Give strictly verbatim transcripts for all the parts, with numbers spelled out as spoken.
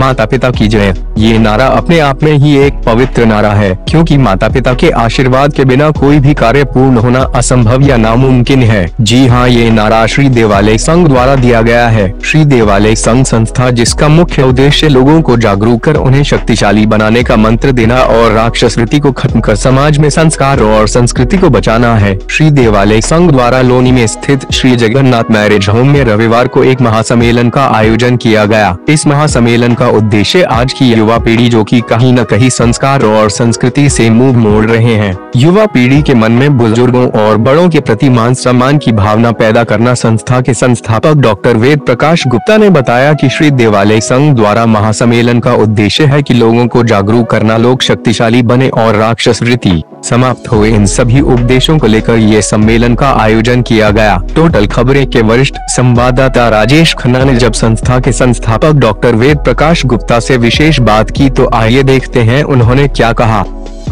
माता पिता की जय। ये नारा अपने आप में ही एक पवित्र नारा है, क्योंकि माता पिता के आशीर्वाद के बिना कोई भी कार्य पूर्ण होना असंभव या नामुमकिन है। जी हाँ, ये नारा श्री देवालय संघ द्वारा दिया गया है। श्री देवालय संघ संस्था, जिसका मुख्य उद्देश्य लोगों को जागरूक कर उन्हें शक्तिशाली बनाने का मंत्र देना और राक्षस वृत्ति को खत्म कर समाज में संस्कार और संस्कृति को बचाना है। श्री देवालय संघ द्वारा लोनी में स्थित श्री जगन्नाथ मैरिज होम में रविवार को एक महासम्मेलन का आयोजन किया गया। इस महासम्मेलन का उद्देश्य आज की युवा पीढ़ी, जो कि कहीं न कहीं संस्कार और संस्कृति से मुंह मोड़ रहे हैं, युवा पीढ़ी के मन में बुजुर्गों और बड़ों के प्रति मान सम्मान की भावना पैदा करना। संस्था के संस्थापक डॉक्टर वेद प्रकाश गुप्ता ने बताया कि श्री देवालय संघ द्वारा महासम्मेलन का उद्देश्य है कि लोगों को जागरूक करना, लोग शक्तिशाली बने और राक्षस वृत्ति समाप्त हुए। इन सभी उपदेशों को लेकर ये सम्मेलन का आयोजन किया गया। टोटल खबरें के वरिष्ठ संवाददाता राजेश खन्ना ने जब संस्था के संस्थापक डॉक्टर वेद प्रकाश गुप्ता से विशेष बात की, तो आइए देखते हैं उन्होंने क्या कहा।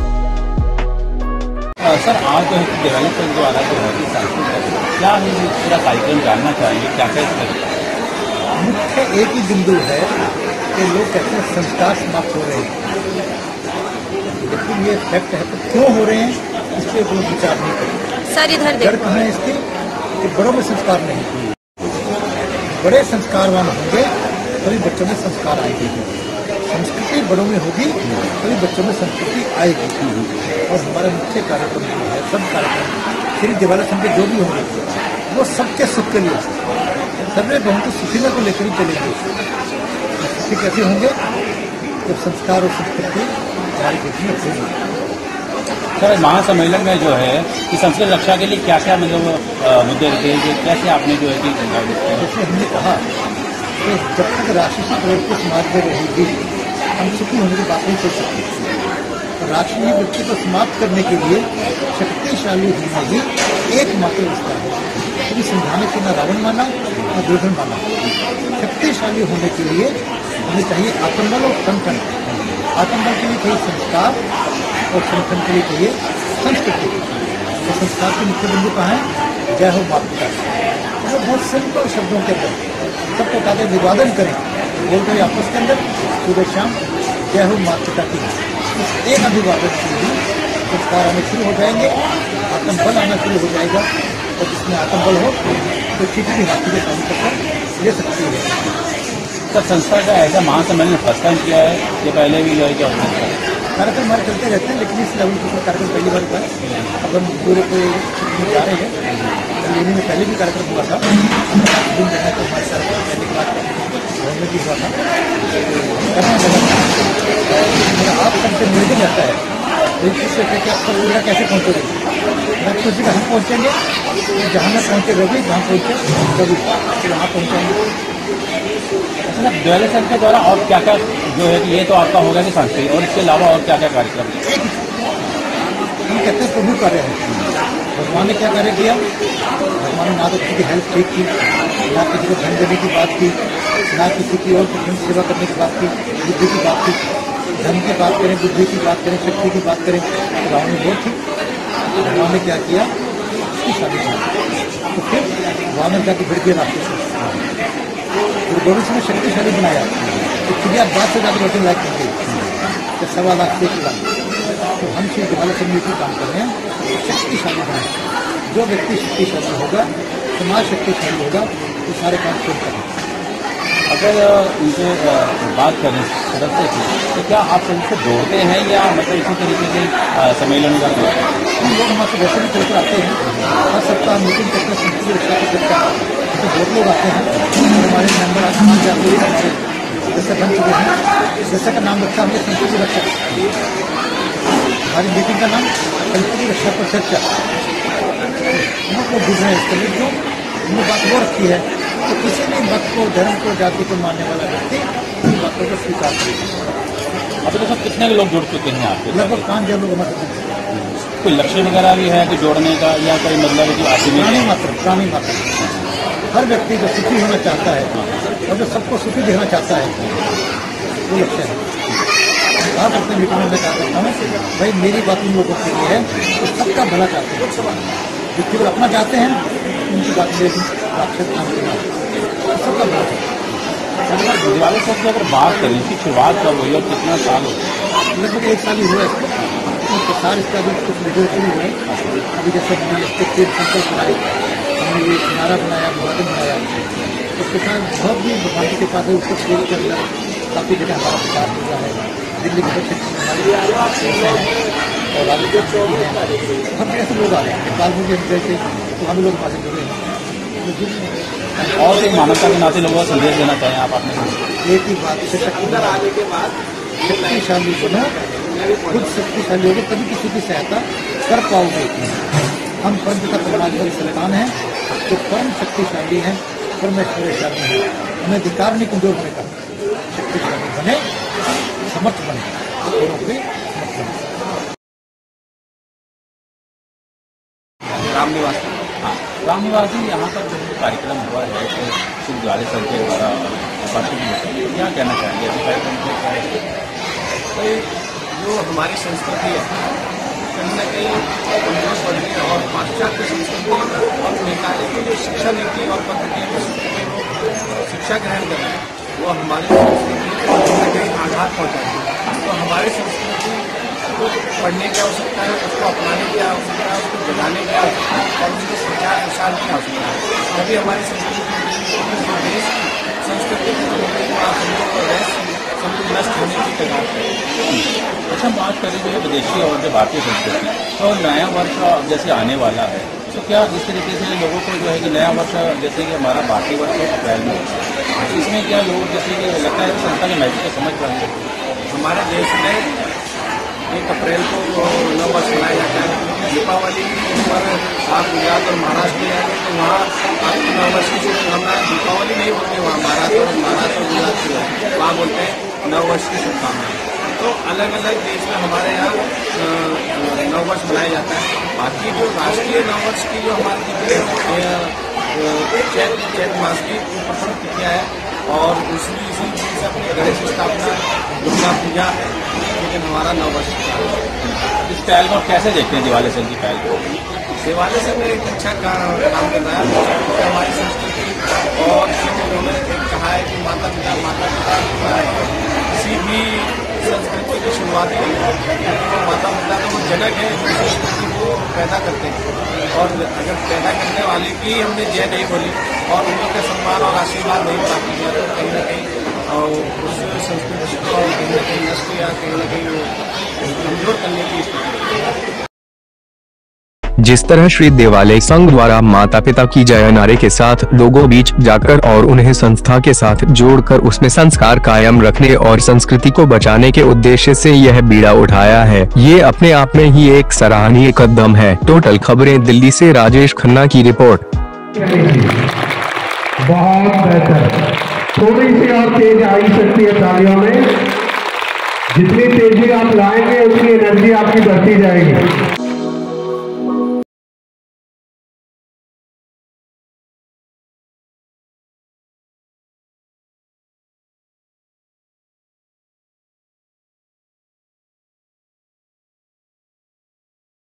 सर, आज जो है देवालय संघ द्वारा जो है सांस्कृतिक क्या है, पूरा कार्यक्रम जानना चाहिए, क्या क्या करें? मुख्य एक ही बिंदु है कि लोग कहते हैं संस्कार समाप्त हो रहे हैं, लेकिन ये फैक्ट है तो क्यों हो रहे हैं, इस पर कोई विचार नहीं करते। सर इधर डर कहाँ है इसके कि बड़ों में संस्कार नहीं, बड़े संस्कारवान होंगे तभी बच्चों में संस्कार आएगी। संस्कृति बड़ों में होगी तभी बच्चों में संस्कृति आएगी। और हमारा मुख्य कार्यक्रम जो है, सब कार्यक्रम श्री देवालय संघ के जो भी होंगे वो सबके सुख के लिए, सर्वे बहुत सुखी को लेकर ही चलेंगे। सुखी कैसे होंगे जब संस्कार और संस्कृति हमारी देश में होगी। सर, महासम्मेलन में जो है कि संस्कृत रक्षा के लिए क्या क्या मतलब मुद्दे रखे हैं, कैसे आपने जो है कि जैसे हमने कहा कि जब तक राक्षसी प्रवृत्ति समाज में रहेगी, हम सुखी होने की बात नहीं कर सकते। राक्षसी वृत्ति को समाप्त करने के लिए शक्तिशाली होना ही एकमात्र रास्ता है। कभी समझाने के न रावण माना न दुर्योधन माना। शक्तिशाली होने के लिए हमें चाहिए आत्मबल और संगठन। आत्मबल के लिए चाहिए संस्कार और संगठन के लिए चाहिए संस्कृति। तो संस्कार के मुख्य बिंदु कहाँ है? जय हो माता पिता। तो बहुत सिंपल शब्दों के अंदर सबको कहते विवादन करें, बोलते हुए आपस के अंदर सुबह शाम जय हो माता पिता की। इस एक अभिवादन से ही संस्कार आने शुरू हो जाएंगे, आत्मबल आना शुरू हो जाएगा। और जिसमें आत्मबल हो तो किसी भी हाथी के काम कर ले सकती है। सर, संस्था का ऐसा महासम्मेलन फर्स्ट टाइम किया है, ये पहले भी जो है क्या कार्यक्रम हमारे चलते रहते हैं, लेकिन इस लेवल पर कार्यक्रम पहली बार हुआ है। अब हम पूरे पे जा रहे हैं। लेने में पहले भी कार्यक्रम हुआ था, दिन रहने को हमारे साथ पहले की बात में भी हुआ था। मेरा आप सबसे निवेदन रहता है से कि आप सब पूरा कैसे पहुँचोगे। मैं सोची हम पहुँचेंगे जहाँ मैं पहुँचे रवि, जहाँ पहुँचे रवि तो वहाँ पहुँचेंगे। अच्छा, देवालय संघ के द्वारा और क्या क्या जो है कि ये तो आपका होगा कि सांस्कृतिक, और इसके अलावा और क्या क्या कार्यक्रम? हम कहते हैं प्रभु कार्य है। भगवान ने क्या कार्य किया? भगवान ने ना तो किसी की हेल्प ठीक की, ना किसी को धन देने की बात की, ना किसी की और किसी की सेवा करने की बात की, बुद्धि की बात की। धन की बात करें, बुद्धि की बात करें, शक्ति की बात करें, तो रावण ने बहुत थी। भगवान ने क्या किया? उसकी शादी की। तो फिर वानर जाके भिड़ गया रास्ते से। गुरु गोविंद सिंह ने शक्तिशाली बनाया तो चिड़िया बात से जाकर रोटी लायक कर गई, तो सवा लाख से एक लाख। तो हम श्री देवालय संघ में काम कर रहे हैं, शक्तिशाली बनाए। जो व्यक्ति शक्तिशाली होगा, समाज शक्तिशाली होगा, तो सारे काम शुरू करें। अगर इनसे बात करें सदस्य की, तो क्या आप इनसे जोड़ते हैं या मतलब इसी तरीके से सम्मेलन करते हैं? हम लोग हमारे वैसे भी चलकर आते हैं, हर सप्ताह मीटिंग करते हैं, संस्कृति रक्षा को करता है। तो बहुत लोग आते हैं, हमारे मेंबर आज मान जाते हैं, हमारे जैसे बन चुके हैं। जैसे का नाम रखा हमने संस्कृति रक्षा, हमारी मीटिंग का नाम संस्कृति रक्षा पर चर्चा। हम लोग बुझ रहे हैं इसके लिए, जो हमने बात वो रखी है तो किसी भी मत को, धर्म को, जाति को मानने वाला व्यक्ति इन बातों को स्वीकार करेगा। अब तो कितने लोग जुड़ चुके हैं आपके? लगभग पाँच हजार लोग हमारे। कोई लक्ष्य वगैरह भी है कि जोड़ने का, या कोई मतलब कि आदमी प्राणी मात्र प्राणी मात्र हर व्यक्ति जो सुखी होना चाहता है और जो सबको सुखी देखना चाहता है, वो लक्ष्य है। आप अपने मीटिंग में कहा करता हूँ, भाई मेरी बात उन लोगों के लिए है तो सबका भला चाहते हैं। जो केवल अपना चाहते हैं उनकी बात लेकिन राक्षस काम के बाद सबका भला चाहते हैं। अगर दिवाली सब की अगर बात करें इसकी शुरुआत कब हुई और कितना साल हो लगभग एक साल ही हुआ है इसका प्रसार इसका अभी कुछ वीडियो शुरू हुआ है। अभी जैसे हमने स्टेट संकल्प बनाए, हमने ये नारा बनाया, विभाजन बनाया, उसके साथ बहुत भी भगवान की कृपा से उत्तर प्रदेश के अंदर काफ़ी जगह हमारा प्रचार हो रहा है। दिल्ली के क्षेत्र में हमारे और राज्य हम ऐसे लोग आ रहे हैं बाल मुझे जैसे तो हम लोग वहाँ से जुड़े हैं। और एक मानवता के नाते लोगों को संदेश देना चाहें आप अपने एक ही बात से शक्तिशाली बनो, खुद शक्तिशाली होगी तभी किसी की सहायता कर पाओगे। हम पंचता परमात्मा की संतान हैं, तो परम शक्तिशाली हैं, परमेश्वरशाली हैं। हमें अधिकार नहीं कमजोर होने का, शक्तिशाली बने, समर्थ बने, औरों के समर्थ बने। राम निवास हाँ राम निवास जी, यहाँ पर जो कार्यक्रम हुआ है तो श्री दिवाली संघ के द्वारा क्या कहना चाहेंगे अभी कार्यक्रम को? जो हमारी संस्कृति है कहीं न कहीं कमजोर पड़ रही है और पाश्चात्य संस्कृति और निकाले की जो शिक्षा नीति और पद्धति शिक्षा ग्रहण कर रहे हैं वो हमारी संस्कृति को कहीं न कहीं आघात पहुँचा है। तो हमारी संस्कृति को पढ़ने की आवश्यकता है, उसको अपनाने की आवश्यकता है, उसको जगाने की आवश्यकता है और उसके प्रचार प्रसार की आवश्यकता है। तभी हमारी संस्कृति देश संस्कृति नष्ट होने की कगार है। अच्छा, बात करें जो है विदेशी और जो भारतीय संस्कृति तो नया वर्ष जैसे आने वाला है तो क्या इस तरीके से लोगों को जो है कि नया वर्ष जैसे कि हमारा भारतीय वर्ष है अप्रैल में, इसमें क्या लोग जैसे कि लगता है संस्था के महत्व को समझ पाएंगे? हमारे देश में एक अप्रैल को नव वर्ष मनाया जाता है। दीपावली पर आप गुजरात और महाराष्ट्र में जाएंगे तो वहाँ आपको नव वर्ष की शुभकामनाएं दीपावली नहीं बोलते, वहाँ महाराष्ट्र और महाराष्ट्र और गुजरात की वहाँ बोलते हैं नव वर्ष की शुभकामनाएं। तो अलग अलग देश में हमारे यहाँ नव वर्ष मनाया जाता है। बाकी जो राष्ट्रीय नव वर्ष की जो हमारी चैत चैत मास की प्रथम तिथियाँ है और दूसरी इसी से अपनी गणेश स्थापना, दुर्गा पूजा, लेकिन हमारा नव वर्ष इस पहल को कैसे देखते हैं दिवाली संघ की पहल को? दिवाली से में एक अच्छा काम कर रहा है क्योंकि हमारी संस्कृति और उन्होंने कहा है कि माता पिता माता पिता किसी भी संस्कृति की शुरुआत है माता पिता का वो जनक है जो संस्कृति को पैदा करते हैं और अगर पैदा करने वाले की हमने जय नहीं बोली और उनका सम्मान और आशीर्वाद नहीं प्राप्त किया तो कहीं ना कहीं उस संस्कृति को कहीं ना कहीं नष्ट या कहीं ना कहीं कमजोर करने की स्थिति। जिस तरह श्री देवालय संघ द्वारा माता पिता की जय नारे के साथ लोगों बीच जाकर और उन्हें संस्था के साथ जोड़कर उसमें संस्कार कायम रखने और संस्कृति को बचाने के उद्देश्य से यह बीड़ा उठाया है, ये अपने आप में ही एक सराहनीय कदम है। टोटल खबरें दिल्ली से राजेश खन्ना की रिपोर्ट। बहुत बेहतर, थोड़ी सी और तेज आई सकती है तालियों में। जितनी तेजी आप लाएंगे उतनी एनर्जी आपकी बढ़ती जाएगी।